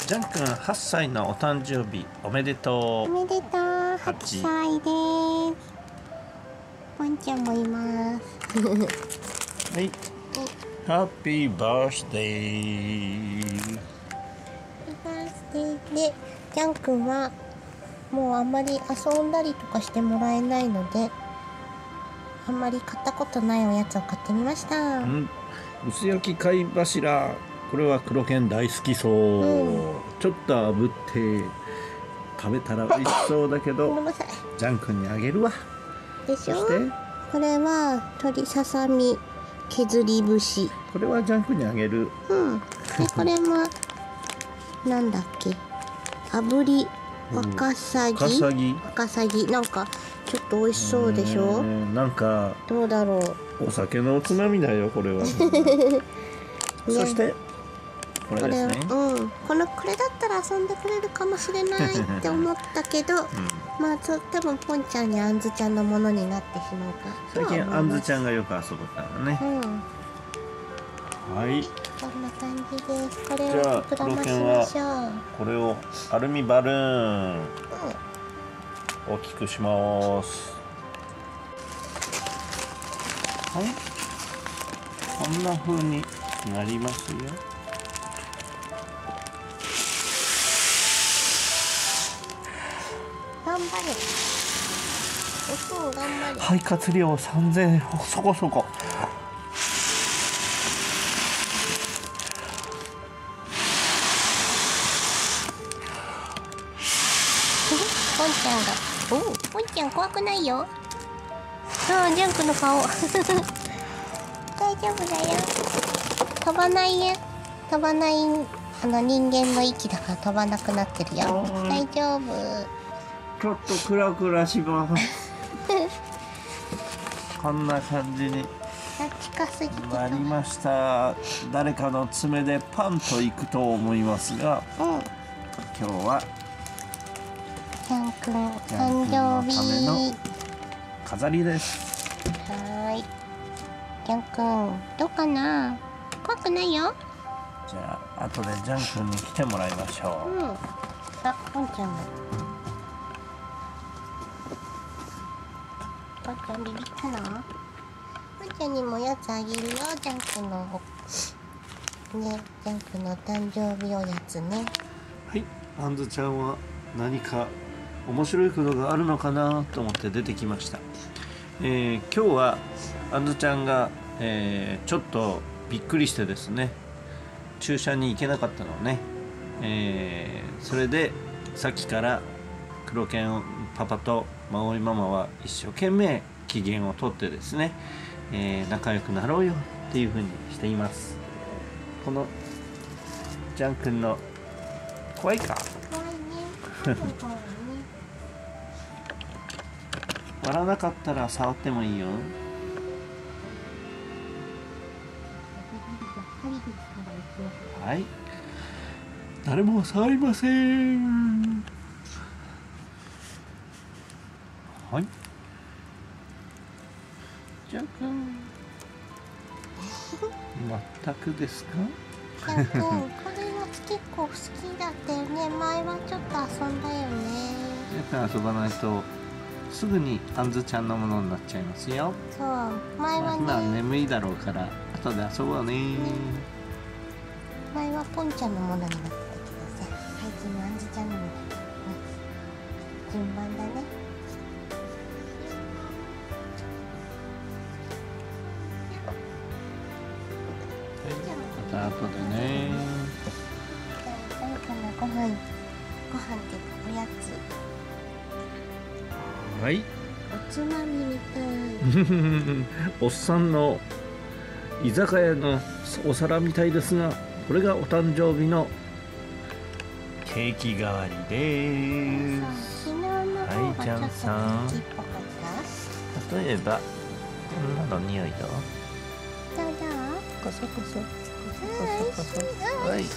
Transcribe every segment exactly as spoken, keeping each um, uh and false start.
ジャン君はっさいのお誕生日おめでとう。 おめでとう。はっさいです。ポンちゃんもいます。 はい。ハッピーバースデー。 ハッピーバースデーで、ジャン君はもうあんまり遊んだりとかしてもらえないので、あんまり買ったことないおやつを買ってみました。 うん、薄焼き貝柱。これは黒犬大好きそう、うん、ちょっと炙って食べたら美味しそうだけどジャン君にあげるわ。 でしょ。そしてこれは鶏ささみ削り節。 これはジャン君にあげる。 うん。でこれもなんだっけ、炙りワカサギ、ワカサギワカサギ、なんかちょっと美味しそうでしょ。 なんかどうだろう、 お酒のおつまみだよこれは。ね、そしてこれですね。 うん、このこれだったら遊んでくれるかもしれないって思ったけど、うん、まあ多分ポンちゃんにあんずちゃんのものになってしまうか。 最近あんずちゃんがよく遊ぶからね。うん、はい。 こんな感じです。これを膨らましましょう。 これをアルミバルーン、うん、大きくします。はい。こんな風になりますよ。 頑張れ。お、頑張れ。 肺活量さんぜんそこそこ。 ポンちゃんが、お、ポンちゃん怖くないよ。ああ、ジャンクの顔。大丈夫だよ。飛ばないよ。飛ばない、あの人間の息だから飛ばなくなってるよ。大丈夫。 ちょっとクラクラします。こんな感じに近すぎてなりました。誰かの爪でパンといくと思いますが、うん、今日はジャン君誕生日のための飾りです。 はい。ジャン君どうかな。怖くないよ。 じゃあ後でジャン君に来てもらいましょう。うん、 あ、ポンちゃんも。ポンちゃんビビったな。ポンちゃんにもやつあげるよ。ジャン君のね、ジャン君の誕生日おやつね。 はい。あんずちゃんは何か面白いことがあるのかなと思って出てきました。えー、今日はあんずちゃんが、えー、ちょっとびっくりしてですね、注射に行けなかったのね。えー、それでさっきから黒犬パパとまおいママは一生懸命機嫌をとってですね、えー、仲良くなろうよっていう風にしています。このジャン君の怖いか割らなかったら触ってもいいよ。はい。誰も触りません。はい。ジャン君。全くですか。 ジャン君、これは結構好きだったよね。前はちょっと遊んだよね。 ジャン君遊ばないとすぐにあんずちゃんのものになっちゃいますよ。 そう、前はね。 今は眠いだろうから後で遊ぼうね。ね、 前はポンちゃんのものになってたけどさ、最近はあんずちゃんのものになって順番だね。 また後でね。 じゃあ誰かのご飯、ご飯っていうかおやつ。 はい。 おつまみみたい。 おっさんの居酒屋のお皿みたいですが、これがお誕生日のケーキ代わりです。はい、ジャンさん。例えばこんなの匂いどう？ どうどう？コソコソ。 コソコソ。はい。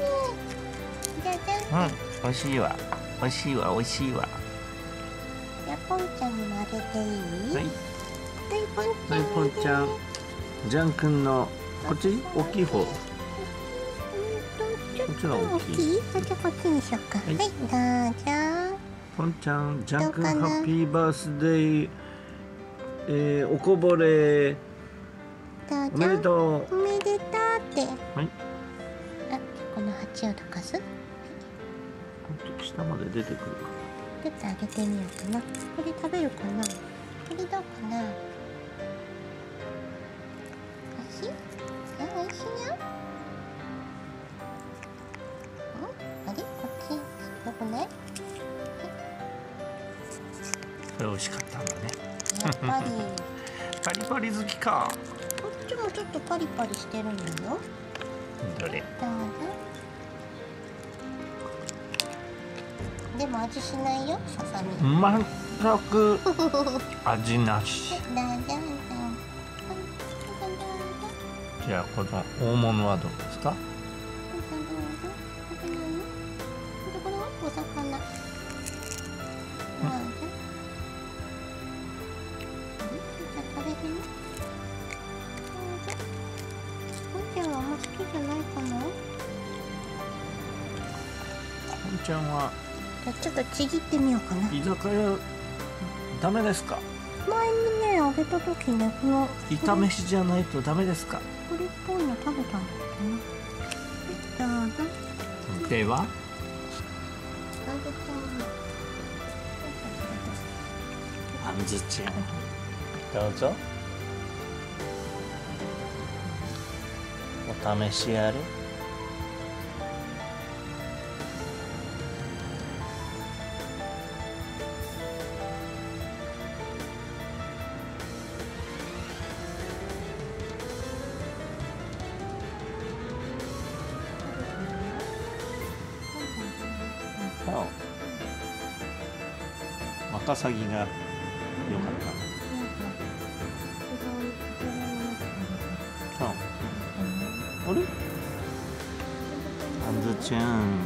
うん、美味しいわ。美味しいわ、美味しいわ。 じゃあポンちゃんにもあげていい？ はい。はい、ポンちゃん。ジャン君のこっち大きい方。 じこっちの方が大きい。 大きい？じゃあこっちにしようか。はい、どうぞ。 ポンちゃん、ジャン君どうかなハッピーバースデー、えー、おこぼれどうぞ。 おめでとう。 おめでとうって。 はい。 あ、この鉢をどかす。 ほんと下まで出てくるか。 ちょっとあげてみようかな。これ食べるかな。これどうかな。おいしい？あ、おいしいよ。ん？あれ？こっちよくない？ これ美味しかったんだね。 やっぱり。 パリパリ好きか。 こっちもちょっとパリパリしてるんだよ。 どれ？ どうぞ。でも味しないよ、ささみ。 全く味なし。 どうぞどうぞ。 じゃあこの大物はどうですか？ どうぞどうぞ。食べないの？これはお魚。どうぞ。じゃあ食べるよ。どうぞ。もんちゃんはあんま好きじゃないかな？ ポンちゃんはじゃあちょっとちぎってみようかな。 居酒屋ダメですか？ 前にね、あげた時ね、この炒めしじゃないとダメですか？ これっぽいの食べたんだけどね。どうぞ。 ではあげてみよう。 あんずちゃん、どうぞお試しあれ。ワカサギが良かった。あれ？あんずちゃん。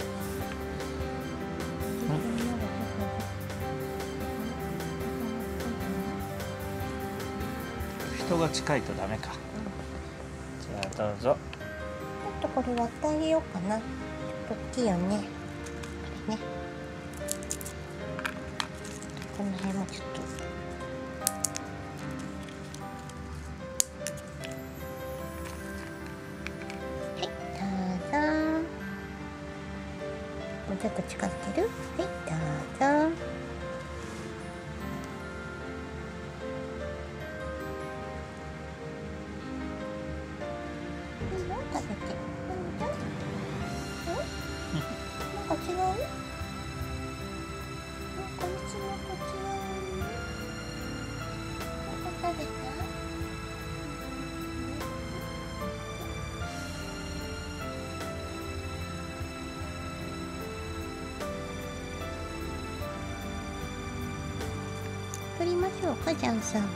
人が近いとダメか。じゃあどうぞ。 ちょっとこれ割ってあげようかな。ちょっと大きいよね。これね。この辺もちょっと。はい、どうぞ。もうちょっと近づける？はい、どうぞ。いいよ、食べて。どうぞ。ん？なんか違う？なんかいつもと違うね。なんか食べた？取りましょうか、ジャンさん。ん？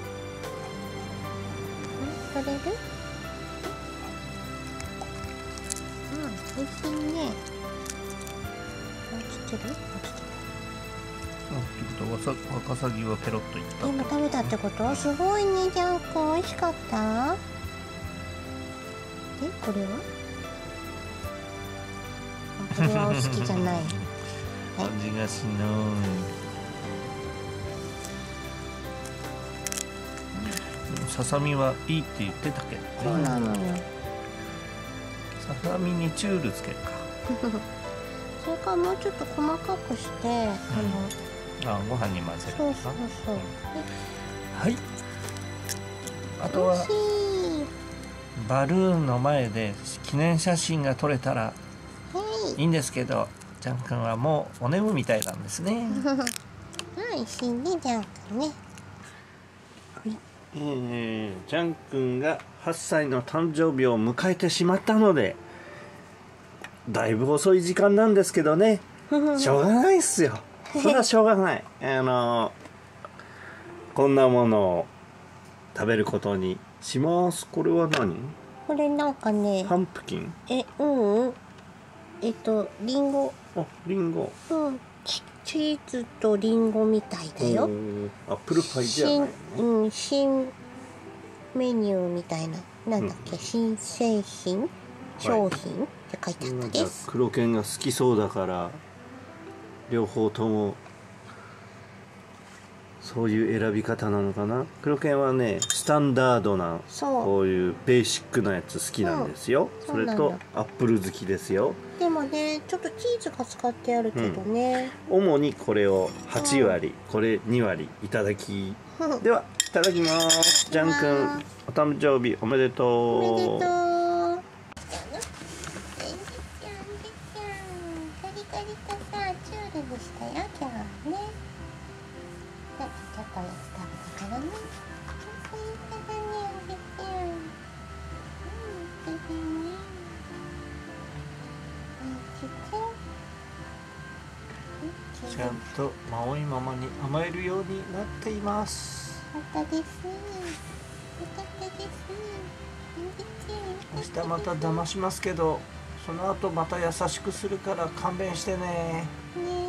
取れる？うん、美味しいね。落ちてる？落ちてない。 あ、ってことはワカサギはペロッといった。 今食べたってこと？すごいね、ジャン君。美味しかった？で、これは？これはお好きじゃない。 味がしない。でもささみはいいって言ってたけどね。 そうなのよ。 ささみにチュールつけるか。 それからもうちょっと細かくして、あの、 あ、ご飯に混ぜる。 そうそうそう。 はい。あとは美味しい。 バルーンの前で記念写真が撮れたらはいいんですけど、ジャン君はもうお眠みたいなんですね。 美味しいね、ジャン君ね。 えー、ジャン君がはっさいの誕生日を迎えてしまったので、だいぶ遅い時間なんですけどね、しょうがないっすよ。それはしょうがない。あのこんなものを食べることにします。これは何？ これなんかね、 パンプキン？ え、うんうん。えっと、リンゴ。 あ、リンゴ。 うん。チチーズとリンゴみたいだよ。 アップルパイじゃないのね。 新、うん、新メニューみたいな。なんだっけ、うん、新製品商品、はい、 って書いてあったじゃあです。 黒犬が好きそうだから両方ともそういう選び方なのかな。黒犬はねスタンダードなそうこういうベーシックなやつ好きなんですよ。 うんそれそうなんだとアップル好きですよ。 でもねちょっとチーズが使ってあるけどね、 主にこれをはちわり、これにわりいただきうん、 ではいただきます。ジャン君お誕生日おめでとう。 おめでとう。カリカリとさチュールにしたよ今日はね。だってチョコレート食べたからね。そういう方ねおべちゃん。うんベビーね。ちっちゃい。 ちゃんとマオイママに甘えるようになっています。 よかったです。よかったです。 明日また騙しますけど、その後また優しくするから勘弁してね。 ねえ。いいね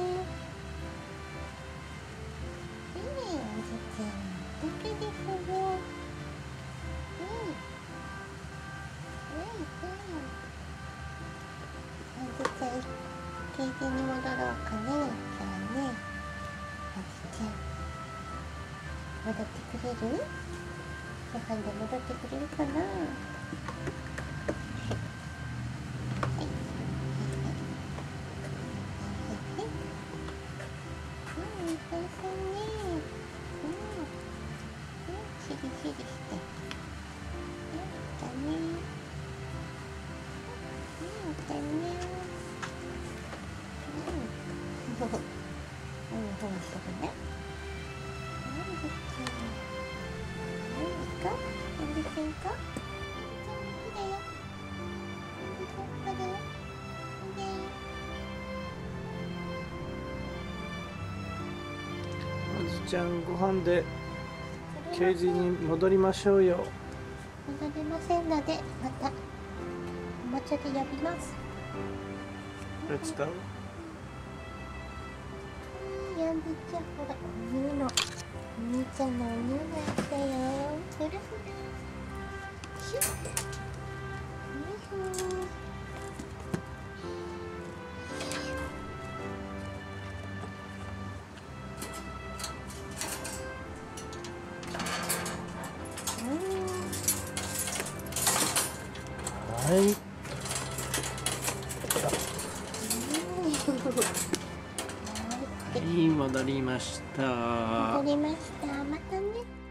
おじちゃん。素敵ですよ。うん。うんうん。おじちゃん、ケージに戻ろうかね。今日はね。おじちゃん。戻ってくれる？ご飯で戻ってくれるかな。 あずちゃんご飯でケージに戻りましょうよ。 戻れませんのでまたおもちゃで呼びます。 これ使う？ 呼んでちゃほらお乳のお兄ちゃんのお乳があったよ。ふるふるシュッふるふるはい。はい、戻りました。 戻りました。またね。